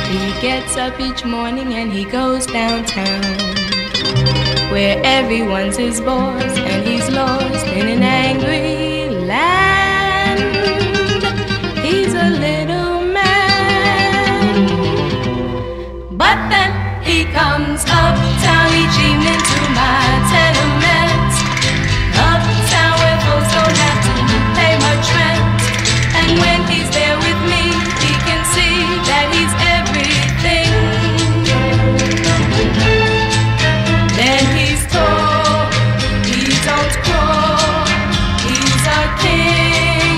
He gets up each morning and he goes downtown, where everyone's his boss and he's lost in an angry land. He's a little man, but then he comes uptown each evening to my tenement. Uptown where folks don't have to pay much rent. And when he's there with me, he can see that he's everything. Then he's tall, he don't crawl, he's a king.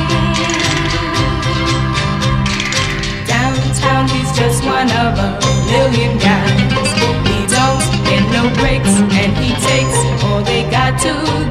Downtown he's just one of a million guys. He don't get no breaks and he takes all they got to